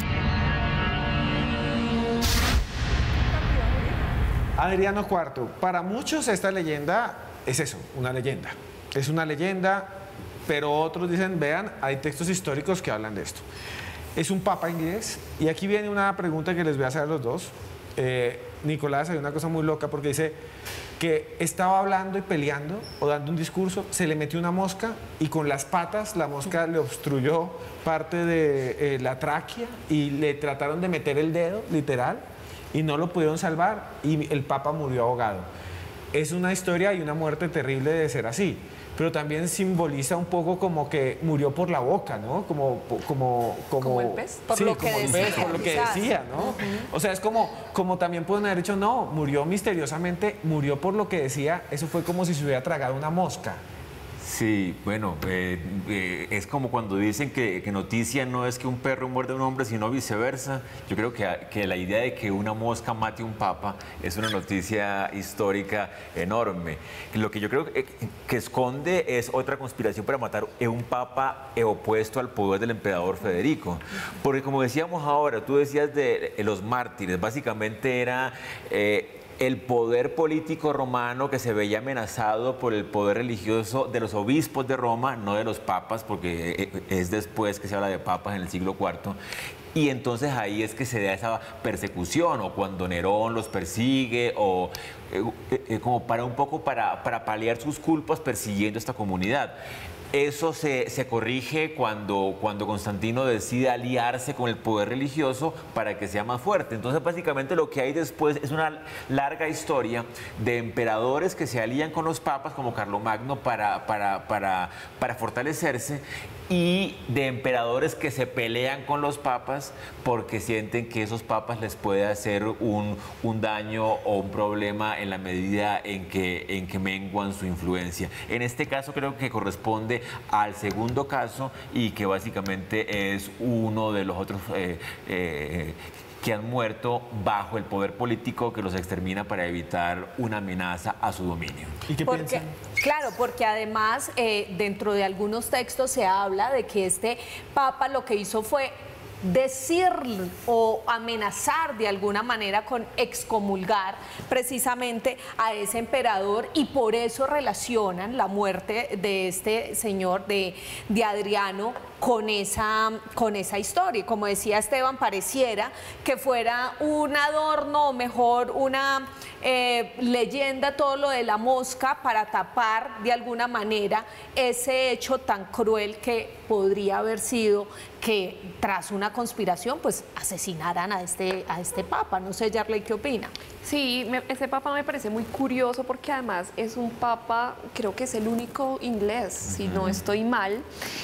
Adriano cuarto, para muchos esta leyenda es eso, una leyenda. Es una leyenda, pero otros dicen, vean, hay textos históricos que hablan de esto. Es un papa inglés, y aquí viene una pregunta que les voy a hacer a los dos. Eh, Nicolás, hay una cosa muy loca porque dice que estaba hablando y peleando o dando un discurso, se le metió una mosca y con las patas la mosca le obstruyó parte de eh, la tráquea y le trataron de meter el dedo, literal, y no lo pudieron salvar y el papa murió ahogado. Es una historia y una muerte terrible de ser así, pero también simboliza un poco como que murió por la boca, ¿no? Como, como, como, ¿Como el pez? Por sí, lo que como el decía, pez, por lo que quizás. decía, ¿no? Uh-huh. O sea, es como, como también pueden haber dicho, no, murió misteriosamente, murió por lo que decía, eso fue como si se hubiera tragado una mosca. Sí, bueno, eh, eh, es como cuando dicen que, que noticia no es que un perro muerde a un hombre, sino viceversa. Yo creo que, que la idea de que una mosca mate a un papa es una noticia histórica enorme. Lo que yo creo que, que esconde es otra conspiración para matar a un papa opuesto al poder del emperador Federico. Porque como decíamos ahora, tú decías de los mártires, básicamente era... Eh, el poder político romano que se veía amenazado por el poder religioso de los obispos de Roma, no de los papas, porque es después que se habla de papas en el siglo cuarto. Y entonces ahí es que se da esa persecución, o cuando Nerón los persigue, o eh, eh, como para un poco para, para paliar sus culpas persiguiendo a esta comunidad. Eso se, se corrige cuando, cuando Constantino decide aliarse con el poder religioso para que sea más fuerte. Entonces, básicamente lo que hay después es una larga historia de emperadores que se alían con los papas, como Carlomagno, para, para, para, para fortalecerse, y de emperadores que se pelean con los papas porque sienten que esos papas les puede hacer un, un daño o un problema en la medida en que, en que menguan su influencia. En este caso creo que corresponde al segundo caso y que básicamente es uno de los otros eh, eh, que han muerto bajo el poder político que los extermina para evitar una amenaza a su dominio. ¿Y qué porque, piensan? claro, porque además eh, dentro de algunos textos se habla de que este papa lo que hizo fue decir o amenazar de alguna manera con excomulgar precisamente a ese emperador, y por eso relacionan la muerte de este señor, de, de Adriano, con esa, con esa historia. Como decía Esteban, pareciera que fuera un adorno, o mejor una eh, leyenda, todo lo de la mosca, para tapar de alguna manera ese hecho tan cruel que podría haber sido que tras una conspiración pues asesinaran a este, a este papa. No sé, Yarley, ¿qué opina? Sí, me, ese papa me parece muy curioso porque además es un papa, creo que es el único inglés, uh-huh. si no estoy mal,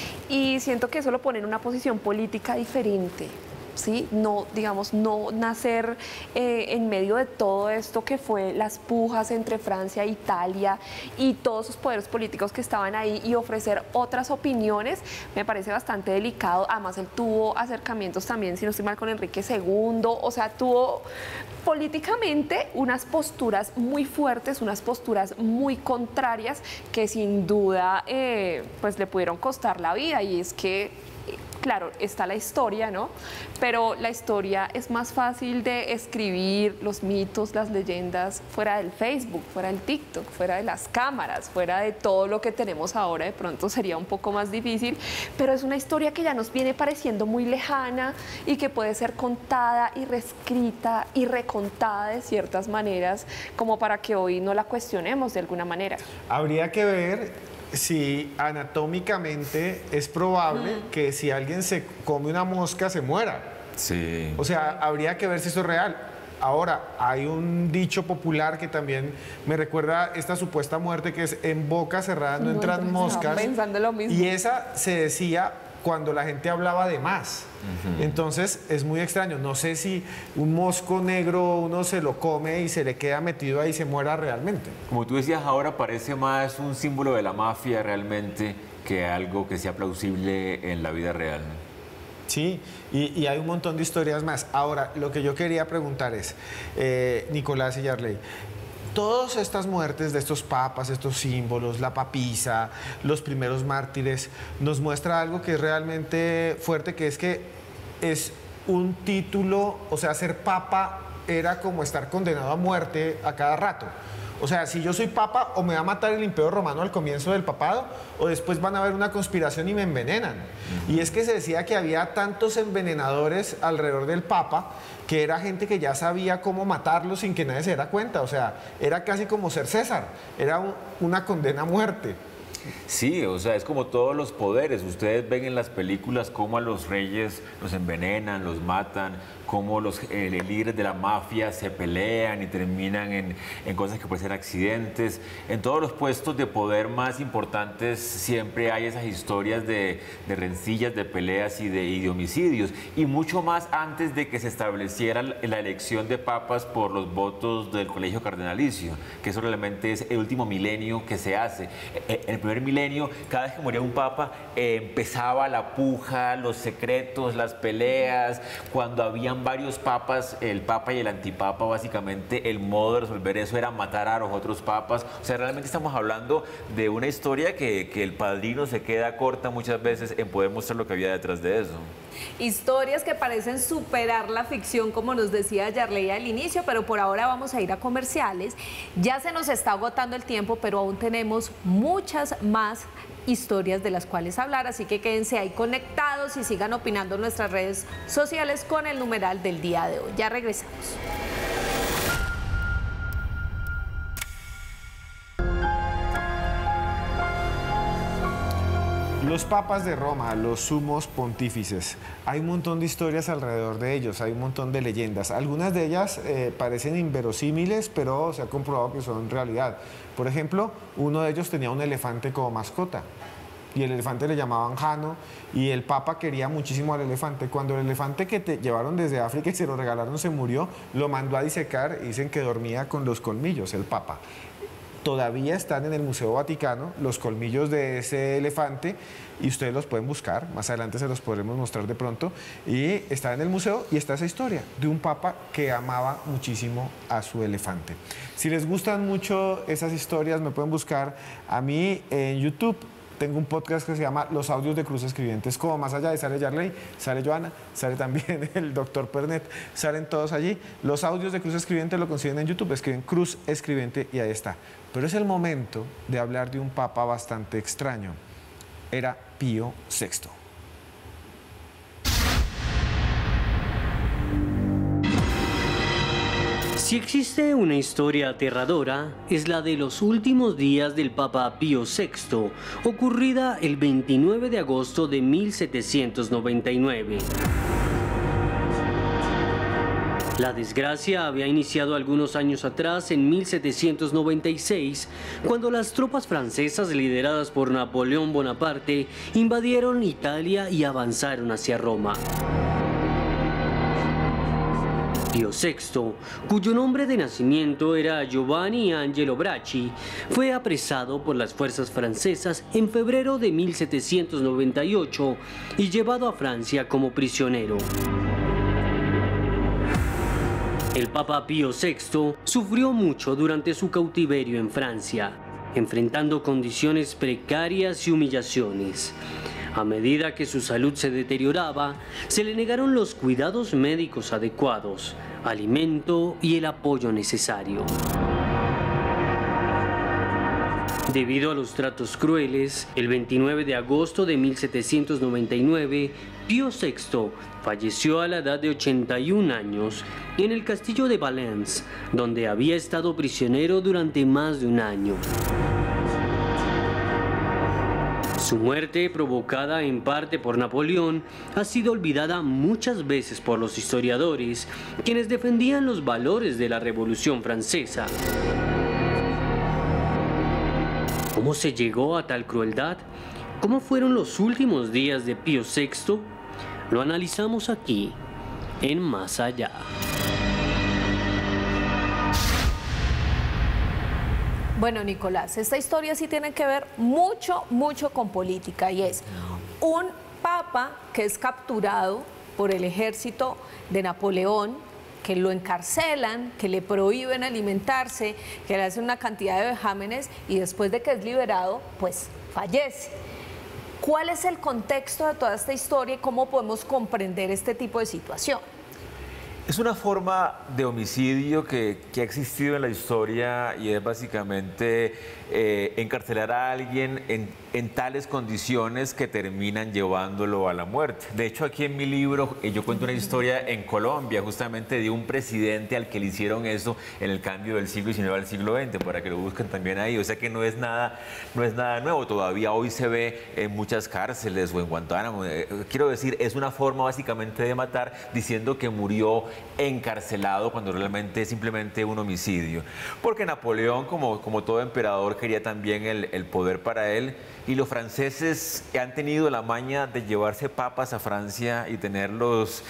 y siento que eso lo pone en una posición política diferente. ¿Sí? No, digamos, no nacer eh, en medio de todo esto que fue las pujas entre Francia e Italia y todos sus poderes políticos que estaban ahí, y ofrecer otras opiniones, me parece bastante delicado. Además, él tuvo acercamientos también, si no estoy mal, con Enrique segundo, o sea, tuvo políticamente unas posturas muy fuertes, unas posturas muy contrarias que sin duda eh, pues le pudieron costar la vida. Y es que claro, está la historia, ¿no? Pero la historia es más fácil de escribir, los mitos, las leyendas, fuera del Facebook, fuera del TikTok, fuera de las cámaras, fuera de todo lo que tenemos ahora. De pronto sería un poco más difícil, pero es una historia que ya nos viene pareciendo muy lejana y que puede ser contada y reescrita y recontada de ciertas maneras, como para que hoy no la cuestionemos de alguna manera. Habría que ver si anatómicamente es probable mm. que si alguien se come una mosca se muera. Sí. O sea, habría que ver si esto es real. Ahora, hay un dicho popular que también me recuerda esta supuesta muerte, que es en boca cerrada no, no entran moscas. Pensando lo mismo. Y esa se decía cuando la gente hablaba de más. Uh-huh. Entonces es muy extraño. No sé si un mosco negro uno se lo come y se le queda metido ahí y se muera realmente. Como tú decías, ahora parece más un símbolo de la mafia realmente que algo que sea plausible en la vida real. Sí, y, y hay un montón de historias más. Ahora, lo que yo quería preguntar es, eh, Nicolás y Yarley, todas estas muertes de estos papas, estos símbolos, la papisa, los primeros mártires, nos muestra algo que es realmente fuerte, que es que es un título, o sea, ser papa era como estar condenado a muerte a cada rato. O sea, si yo soy papa, o me va a matar el Imperio Romano al comienzo del papado, o después van a haber una conspiración y me envenenan. Uh-huh. Y es que se decía que había tantos envenenadores alrededor del papa, que era gente que ya sabía cómo matarlo sin que nadie se diera cuenta. O sea, era casi como ser César, era un, una condena a muerte. Sí, o sea, es como todos los poderes. Ustedes ven en las películas cómo a los reyes los envenenan, los matan, cómo los eh, líderes de la mafia se pelean y terminan en, en cosas que pueden ser accidentes. En todos los puestos de poder más importantes siempre hay esas historias de, de rencillas, de peleas y de, y de homicidios. Y mucho más antes de que se estableciera la elección de papas por los votos del colegio cardenalicio, que eso realmente es el último milenio que se hace. En el primer milenio, cada vez que moría un papa, eh, empezaba la puja, los secretos, las peleas. Cuando habían varios papas, el papa y el antipapa, básicamente el modo de resolver eso era matar a los otros papas. O sea, realmente estamos hablando de una historia que, que el padrino se queda corta muchas veces en poder mostrar lo que había detrás de eso. Historias que parecen superar la ficción, como nos decía Yarley al inicio, pero por ahora vamos a ir a comerciales. Ya se nos está agotando el tiempo, pero aún tenemos muchas más historias de las cuales hablar, así que quédense ahí conectados y sigan opinando en nuestras redes sociales con el numeral del día de hoy. Ya regresamos. Los papas de Roma, los sumos pontífices, hay un montón de historias alrededor de ellos, hay un montón de leyendas. Algunas de ellas eh, parecen inverosímiles, pero se ha comprobado que son realidad. Por ejemplo, uno de ellos tenía un elefante como mascota y el elefante le llamaban Jano y el papa quería muchísimo al elefante. Cuando el elefante que te llevaron desde África y se lo regalaron se murió, lo mandó a disecar y dicen que dormía con los colmillos, el papa. Todavía están en el Museo Vaticano los colmillos de ese elefante y ustedes los pueden buscar, más adelante se los podremos mostrar de pronto, y está en el museo y está esa historia de un papa que amaba muchísimo a su elefante. Si les gustan mucho esas historias me pueden buscar a mí en YouTube. Tengo un podcast que se llama Los Audios de Cruz Escribientes, como más allá de sale Yarley, sale Joana, sale también el doctor Pernet, salen todos allí. Los Audios de Cruz Escribiente lo consiguen en YouTube, escriben Cruz Escribiente y ahí está. Pero es el momento de hablar de un papa bastante extraño. Era Pío sexto. Si existe una historia aterradora, es la de los últimos días del Papa Pío sexto, ocurrida el veintinueve de agosto de mil setecientos noventa y nueve. La desgracia había iniciado algunos años atrás, en mil setecientos noventa y seis, cuando las tropas francesas lideradas por Napoleón Bonaparte invadieron Italia y avanzaron hacia Roma. Pío sexto, cuyo nombre de nacimiento era Giovanni Angelo Bracci, fue apresado por las fuerzas francesas en febrero de mil setecientos noventa y ocho y llevado a Francia como prisionero. El Papa Pío sexto sufrió mucho durante su cautiverio en Francia, enfrentando condiciones precarias y humillaciones. A medida que su salud se deterioraba, se le negaron los cuidados médicos adecuados, alimento y el apoyo necesario. Debido a los tratos crueles, el veintinueve de agosto de mil setecientos noventa y nueve, Pío sexto falleció a la edad de ochenta y un años en el castillo de Valence, donde había estado prisionero durante más de un año. Su muerte, provocada en parte por Napoleón, ha sido olvidada muchas veces por los historiadores, quienes defendían los valores de la Revolución Francesa. ¿Cómo se llegó a tal crueldad? ¿Cómo fueron los últimos días de Pío sexto? Lo analizamos aquí, en Más Allá. Bueno, Nicolás, esta historia sí tiene que ver mucho, mucho con política, y es un papa que es capturado por el ejército de Napoleón, que lo encarcelan, que le prohíben alimentarse, que le hacen una cantidad de vejámenes, y después de que es liberado, pues fallece. ¿Cuál es el contexto de toda esta historia y cómo podemos comprender este tipo de situación? Es una forma de homicidio que, que ha existido en la historia, y es básicamente eh, encarcelar a alguien en, en tales condiciones que terminan llevándolo a la muerte. De hecho, aquí en mi libro eh, yo cuento una historia en Colombia, justamente de un presidente al que le hicieron eso en el cambio del siglo diecinueve al siglo veinte, para que lo busquen también ahí. O sea que no es nada, no es nada nuevo, todavía hoy se ve en muchas cárceles o en Guantánamo. Eh, quiero decir, es una forma básicamente de matar, diciendo que murió encarcelado, cuando realmente es simplemente un homicidio. Porque Napoleón, como, como todo emperador, quería también el, el poder para él, y los franceses han tenido la maña de llevarse papas a Francia y tenerlos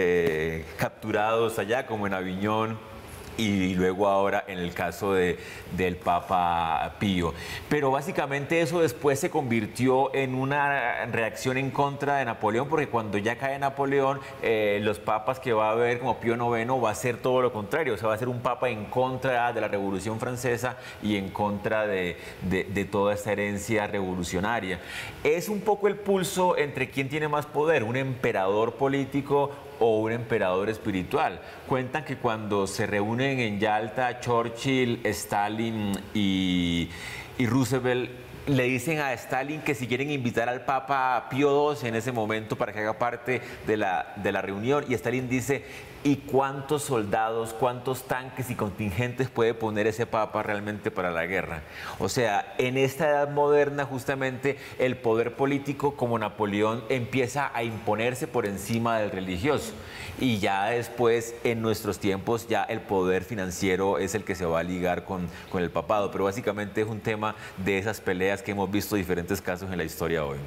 eh, capturados allá, como en Aviñón, y luego ahora en el caso de, del Papa Pío. Pero básicamente eso después se convirtió en una reacción en contra de Napoleón, porque cuando ya cae Napoleón, eh, los papas que va a haber, como Pío noveno, va a ser todo lo contrario. O sea, va a ser un papa en contra de la Revolución Francesa y en contra de, de, de toda esta herencia revolucionaria. Es un poco el pulso entre quién tiene más poder, un emperador político o un emperador espiritual. Cuentan que cuando se reúnen en Yalta, Churchill, Stalin y, y Roosevelt, le dicen a Stalin que si quieren invitar al Papa Pío doce en ese momento para que haga parte de la, de la reunión, y Stalin dice: ¿y cuántos soldados, cuántos tanques y contingentes puede poner ese Papa realmente para la guerra? O sea, en esta edad moderna, justamente, el poder político, como Napoleón, empieza a imponerse por encima del religioso. Y ya después, en nuestros tiempos, ya el poder financiero es el que se va a ligar con, con el papado. Pero básicamente es un tema de esas peleas que hemos visto en diferentes casos en la historia hoy.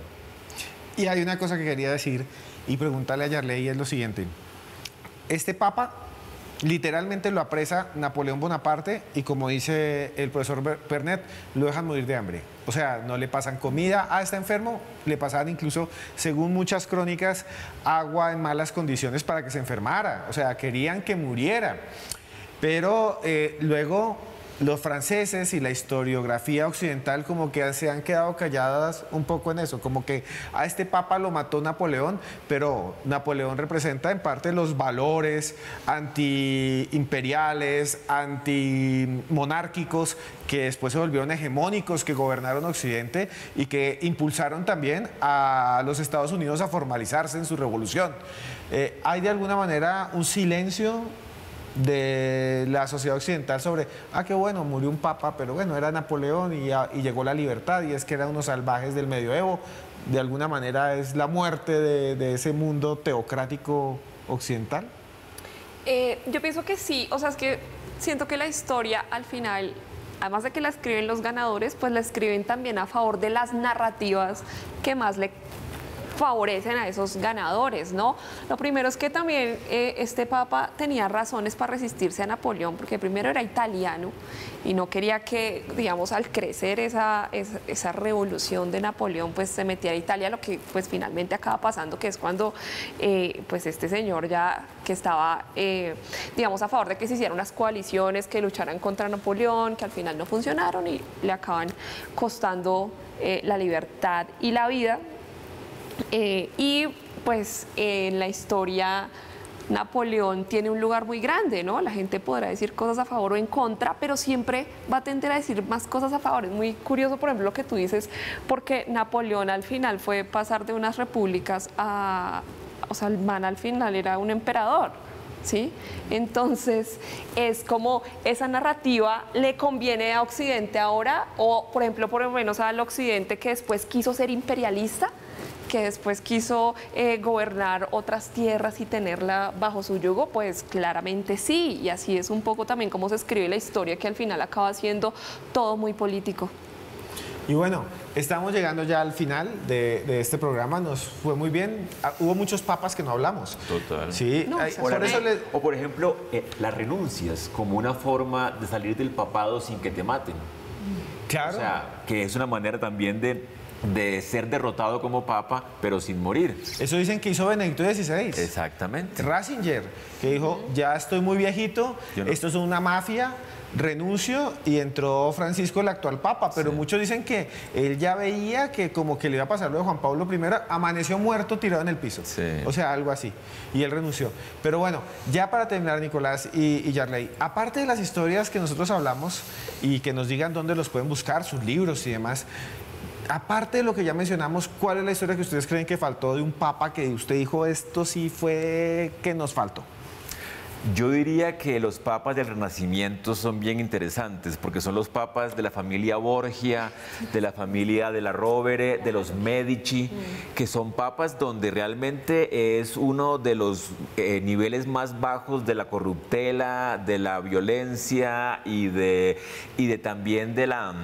Y hay una cosa que quería decir y preguntarle a Yarley, y es lo siguiente. Este papa literalmente lo apresa Napoleón Bonaparte, y como dice el profesor Pernet, lo dejan morir de hambre. O sea, no le pasan comida, ah, está enfermo, le pasaban incluso, según muchas crónicas, agua en malas condiciones para que se enfermara. O sea, querían que muriera. Pero eh, luego los franceses y la historiografía occidental como que se han quedado calladas un poco en eso, como que a este papa lo mató Napoleón, pero Napoleón representa en parte los valores antiimperiales, antimonárquicos, que después se volvieron hegemónicos, que gobernaron Occidente y que impulsaron también a los Estados Unidos a formalizarse en su revolución. Eh, ¿hay de alguna manera un silencio de la sociedad occidental sobre, ah, qué bueno, murió un papa, pero bueno, era Napoleón y, y llegó la libertad, y es que eran unos salvajes del medioevo? De alguna manera es la muerte de, de ese mundo teocrático occidental. Eh, yo pienso que sí, o sea, es que siento que la historia al final, además de que la escriben los ganadores, pues la escriben también a favor de las narrativas que más le favorecen a esos ganadores, ¿no? Lo primero es que también eh, este papa tenía razones para resistirse a Napoleón, porque primero era italiano y no quería que, digamos, al crecer esa, esa, esa revolución de Napoleón, pues se metiera a Italia, lo que pues finalmente acaba pasando, que es cuando eh, pues este señor ya que estaba, eh, digamos, a favor de que se hicieran unas coaliciones que lucharan contra Napoleón, que al final no funcionaron y le acaban costando eh, la libertad y la vida. Eh, y pues en la historia Napoleón tiene un lugar muy grande, ¿no? La gente podrá decir cosas a favor o en contra, pero siempre va a tender a decir más cosas a favor. Es muy curioso, por ejemplo, lo que tú dices, porque Napoleón al final fue pasar de unas repúblicas a... O sea, el man al final era un emperador, ¿sí? Entonces, es como esa narrativa le conviene a Occidente ahora, o por ejemplo, por lo menos al Occidente que después quiso ser imperialista, que después quiso eh, gobernar otras tierras y tenerla bajo su yugo, pues claramente sí, y así es un poco también como se escribe la historia, que al final acaba siendo todo muy político. Y bueno, estamos llegando ya al final de, de este programa, nos fue muy bien. Ah, hubo muchos papas que no hablamos. Total. Sí, No, hay- o sea, por eso les... O por ejemplo, eh, las renuncias como una forma de salir del papado sin que te maten. Claro. O sea, que es una manera también de, de ser derrotado como papa, pero sin morir. Eso dicen que hizo Benedicto dieciséis. Exactamente. Ratzinger, que dijo, ya estoy muy viejito, Yo no- esto es una mafia, renuncio, y entró Francisco, el actual papa, pero Sí. muchos dicen que él ya veía que como que le iba a pasar lo de Juan Pablo primero, amaneció muerto tirado en el piso, Sí. o sea, algo así, y él renunció. Pero bueno, ya para terminar, Nicolás y, y Yarley, aparte de las historias que nosotros hablamos y que nos digan dónde los pueden buscar, sus libros y demás, aparte de lo que ya mencionamos, ¿cuál es la historia que ustedes creen que faltó de un papa que usted dijo, esto sí fue que nos faltó? Yo diría que los papas del Renacimiento son bien interesantes porque son los papas de la familia Borgia, de la familia de la Rovere, de los Medici, que son papas donde realmente es uno de los eh, niveles más bajos de la corruptela, de la violencia y de, y de también de la...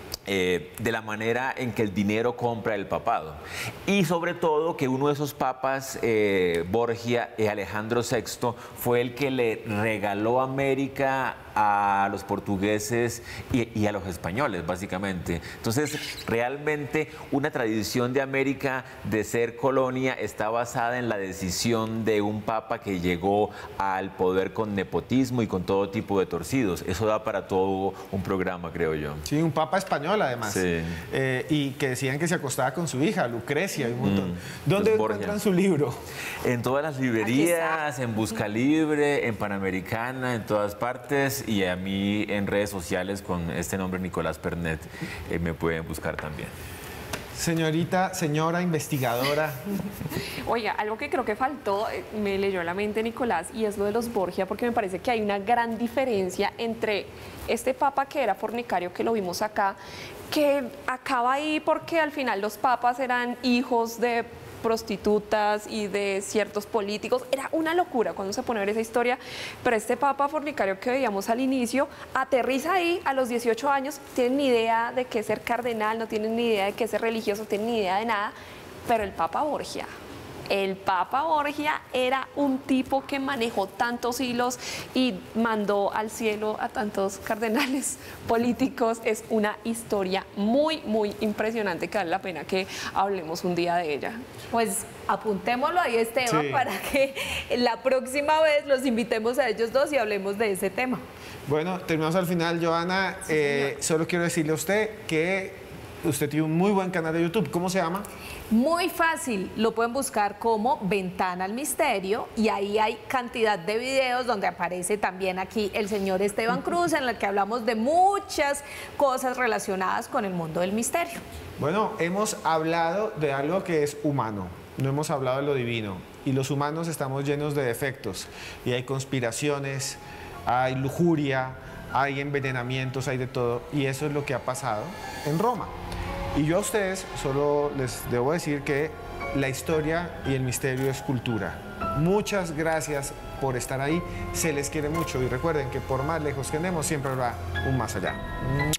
Eh, de la manera en que el dinero compra el papado. Y sobre todo que uno de esos papas, eh, Borgia, eh, Alejandro sexto, fue el que le regaló América a los portugueses y, y a los españoles, básicamente. Entonces, realmente una tradición de América de ser colonia está basada en la decisión de un papa que llegó al poder con nepotismo y con todo tipo de torcidos. Eso da para todo un programa, creo yo. Sí, un papa español además. Sí. Eh, y que decían que se acostaba con su hija, Lucrecia, y un montón. Mm, ¿Dónde los Borgia. encuentran su libro? En todas las librerías, en Busca Libre, en Panamericana, en todas partes, y a mí en redes sociales con este nombre, Nicolás Pernet, eh, me pueden buscar también. Señorita, señora investigadora. Oiga, algo que creo que faltó, eh, me leyó la mente Nicolás, y es lo de los Borgia, porque me parece que hay una gran diferencia entre este papa que era fornicario, que lo vimos acá, que acaba ahí porque al final los papas eran hijos de prostitutas y de ciertos políticos. Era una locura cuando se pone a ver esa historia, pero este papa fornicario que veíamos al inicio aterriza ahí a los dieciocho años, no tienen ni idea de qué es ser cardenal, no tienen ni idea de qué es ser religioso, no tienen ni idea de nada, pero el papa Borgia, el papa Borgia era un tipo que manejó tantos hilos y mandó al cielo a tantos cardenales políticos. Es una historia muy, muy impresionante que vale la pena que hablemos un día de ella. Pues apuntémoslo ahí, Esteban, Sí. para que la próxima vez los invitemos a ellos dos y hablemos de ese tema. Bueno, terminamos al final, Joana. Eh, solo quiero decirle a usted que usted tiene un muy buen canal de YouTube. ¿Cómo se llama? Muy fácil, lo pueden buscar como Ventana al Misterio y ahí hay cantidad de videos donde aparece también aquí el señor Esteban Cruz, en el que hablamos de muchas cosas relacionadas con el mundo del misterio. Bueno, hemos hablado de algo que es humano, no hemos hablado de lo divino. Y los humanos estamos llenos de defectos y hay conspiraciones, hay lujuria, hay envenenamientos, hay de todo. Y eso es lo que ha pasado en Roma. Y yo a ustedes solo les debo decir que la historia y el misterio es cultura. Muchas gracias por estar ahí, se les quiere mucho y recuerden que por más lejos que andemos siempre habrá un más allá.